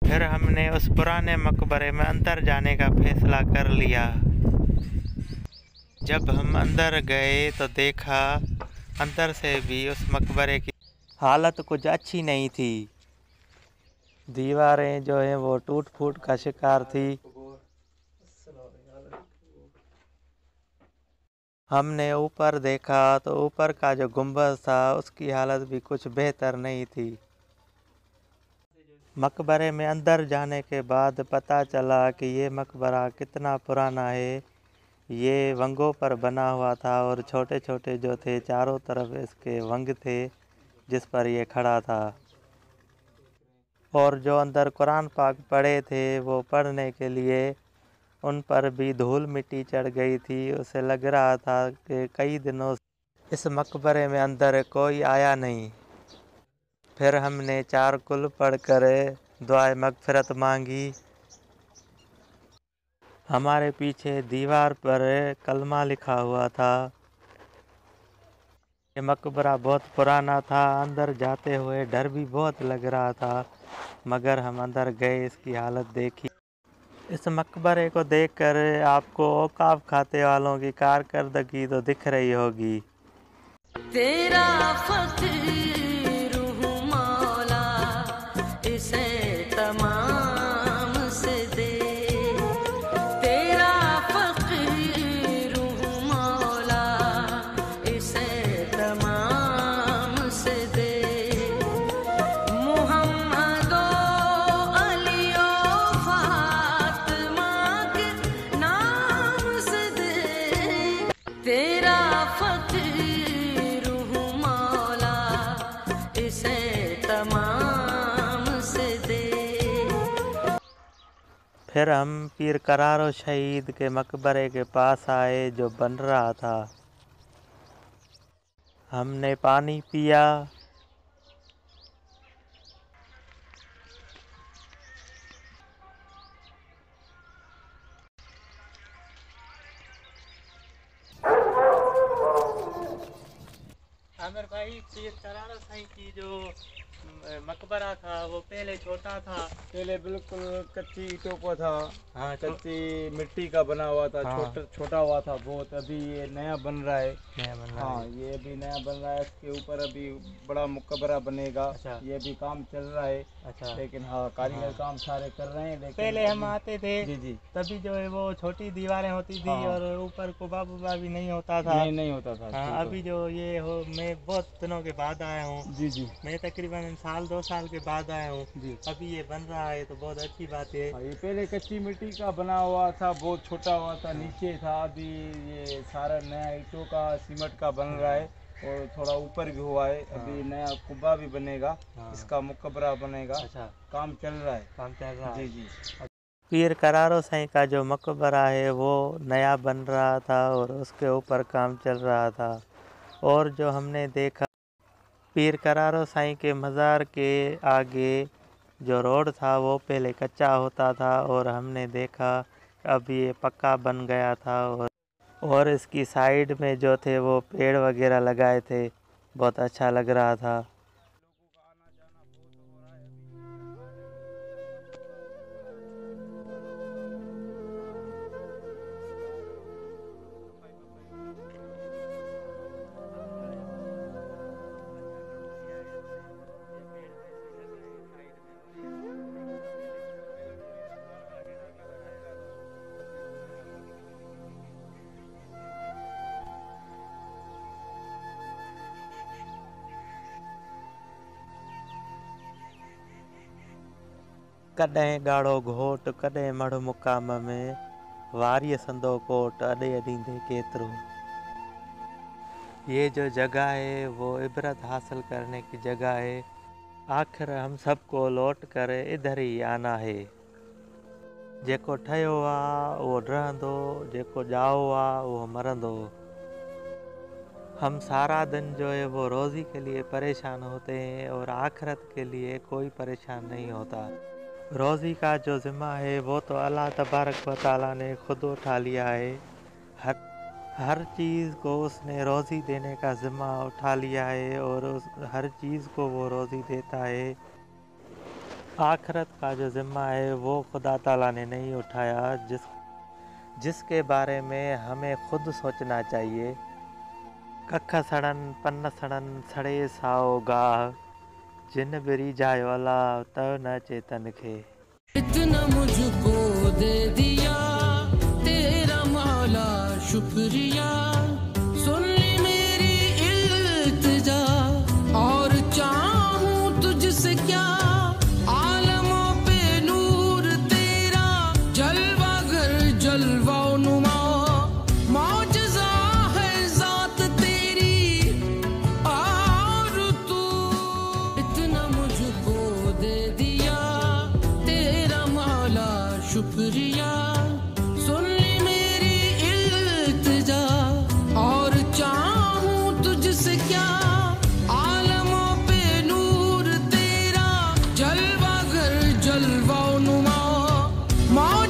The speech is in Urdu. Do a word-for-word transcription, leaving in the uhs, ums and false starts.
پھر ہم نے اس پرانے مقبرے میں اندر جانے کا فیصلہ کر لیا۔ جب ہم اندر گئے تو دیکھا اندر سے بھی اس مقبرے کی حالت کچھ اچھی نہیں تھی۔ دیواریں جو ہیں وہ ٹوٹ پھوٹ کا شکار تھی۔ ہم نے اوپر دیکھا تو اوپر کا جو گنبد تھا اس کی حالت بھی کچھ بہتر نہیں تھی۔ مقبرے میں اندر جانے کے بعد پتہ چلا کہ یہ مقبرہ کتنا پرانا ہے۔ یہ ونگوں پر بنا ہوا تھا اور چھوٹے چھوٹے جو تھے چاروں طرف اس کے ونگ تھے جس پر یہ کھڑا تھا، اور جو اندر قرآن پاک پڑھے تھے وہ پڑھنے کے لیے ان پر بھی دھول مٹی چڑھ گئی تھی۔ اسے لگ رہا تھا کہ کئی دنوں سے اس مقبرے میں اندر کوئی آیا نہیں۔ پھر ہم نے چار کل پڑھ کر دعائے مغفرت مانگی۔ ہمارے پیچھے دیوار پر کلمہ لکھا ہوا تھا۔ یہ مقبرہ بہت پرانا تھا، اندر جاتے ہوئے ڈر بھی بہت لگ رہا تھا، مگر ہم اندر گئے، اس کی حالت دیکھی۔ اس مقبرے کو دیکھ کر آپ کو اوقاف کھاتے والوں کی کارکردگی تو دکھ رہی ہوگی۔ تیرا فقیر ہوں مولا، اسے تمام سے دے۔ تیرا فقیر ہوں مولا، اسے تمام سے دے۔ محمد و علی و فاطمہ کے نام سے دے۔ تیرا فقیر ہوں مولا، اسے تمام سے دے۔ پھر ہم پیر قرار و شہید کے مقبرے کے پاس آئے جو بن رہا تھا۔ ہم نے پانی پیا۔ عامر بھائی، پیر قرار و شہید کی جو مقبرہ تھا وہ پہلے چھوٹا تھا، پہلے بالکل کچی اینٹوں کا تھا، ہاں کچی مٹی کا بنا ہوا تھا، ہاں۔ چھوٹا چھوٹا ہوا تھا بہت۔ ابھی یہ نیا بن رہا ہے، نیا بن رہا ہاں ہے۔ یہ ابھی نیا بن رہا ہے۔ اس کے اوپر ابھی بڑا مقبرہ بنے گا، اچھا۔ یہ بھی کام چل رہا ہے، اچھا، لیکن ہاں کاریگر کام سارے کر رہے ہیں، لیکن پہلے ہم ابھی- آتے تھے جی جی تبھی جو ہے وہ چھوٹی دیواریں ہوتی تھی ہاں۔ اور اوپر کوبا ووبا بھی نہیں ہوتا تھا۔ نہیں نہیں ہوتا تھا، ہاں، ٹھیک ہے۔ ابھی جو یہ ہو، میں بہت دنوں کے بعد آیا ہوں، جی جی میں تقریباً سال دو سال کے بعد آیا ہوں، جی ابھی یہ بن رہا ہے تو بہت اچھی بات ہے۔ ہاں، یہ پہلے کچی مٹی کا بنا ہوا تھا، بہت چھوٹا ہوا تھا، نیچے تھا۔ ابھی یہ سارا نیا اینٹوں کا سیمنٹ کا بن رہا ہے اور تھوڑا اوپر بھی ہوا ہے۔ ابھی نیا قبہ بھی بنے گا، اس کا مقبرہ بنے گا، اچھا، کام چل رہا ہے۔ کام چل رہا ہے۔ جی جی پیر قرار و شہید کا جو مقبرہ ہے وہ نیا بن رہا تھا اور اس کے اوپر کام چل رہا تھا، اور جو ہم نے دیکھا پیر قرار و شہید کے مزار کے آگے جو روڈ تھا وہ پہلے کچا ہوتا تھا، اور ہم نے دیکھا اب یہ پکا بن گیا تھا، اور اور اس کی سائیڈ میں جو تھے وہ پیڑ وغیرہ لگائے تھے، بہت اچھا لگ رہا تھا۔ कॾहिं ॻाढ़ो घोट कॾहिं मढ़ मुक़ाम में वारीअ संदो कोट अॾे अॾींदे केतिरो। ये जो जगह है वो इबरत हासिल करने की जगह है। आखिर हम सबको लौट कर इधर ही आना है। जेको ठहियो आहे उहो रहंदो, जेको ॼाओ आहे उहो मरंदो। हम सारा दिन जो है वो रोज़ी के लिए परेशान होते हैं और आखिरत के लिए कोई परेशान नहीं होता। रोज़ी का जो ज़िम्मा है वो तो अल्लाह तबारक व तआला ने खुद उठा लिया है। हर हर चीज़ को उसने रोज़ी देने का ज़िम्मा उठा लिया है और उस हर चीज़ को वो रोज़ी देता है। آخرت کا جو ذمہ ہے وہ خدا تعالیٰ نے نہیں اٹھایا، جس جس کے بارے میں ہمیں خود سوچنا چاہیے۔ ککھ سڑن پن سڑن سڑے ساؤ گاہ، جن بری جائے والا تو نہ چیتن کھے۔ اتنا مجھ کو دے دیا تیرا مولا شکریہ، سن لی میری التجا، اور چاہوں تجھ سے کیا، عالموں پہ نور تیرا، جلوہ گر جلوہ نما، معجزہ ہے ذات تیری اور تو، اتنا مجھ کو دے دیا تیرا مولا شکریہ، سن لی میری التجا، اور چاہوں تجھ سے کیا، عالموں پہ نور تیرا، جلوہ گر جلوہ نما،